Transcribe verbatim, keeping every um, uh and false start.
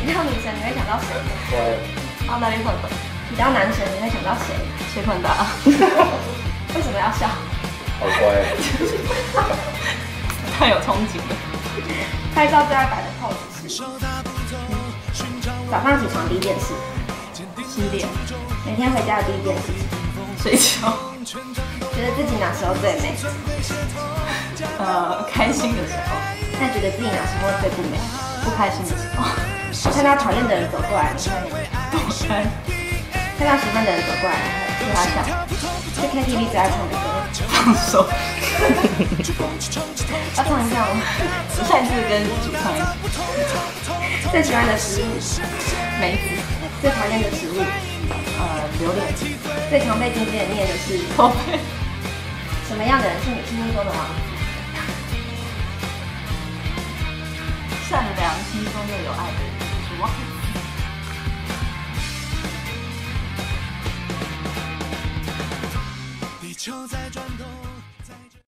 提到女神，你会想到谁？ 我奥黛丽·赫本， 提到男神，你会想到谁？ 谢坤达， 为什么要笑？ 好乖， 太有憧憬了。 拍照最爱摆的 pose 是早上起床第一件事， 洗脸、 每天回家的第一件事情， 睡觉， 觉得自己哪时候最美？ 呃，开心的时候， 那觉得自己哪时候最不美？ 不开心的时候， 看到讨厌的人走过来，你会躲开， 看到喜欢的人走过来，你会对他笑。是 K T V 最爱唱的歌， 放手。 要唱一下吗？ 下一次跟主唱一起。 最喜欢的食物， 梅子， 最讨厌的食物， 呃，榴莲， 最常被经纪人念的是宝贝， 什么样的人是你心目中的王子？ 善良、轻松又有爱的人是王子。 地球在转。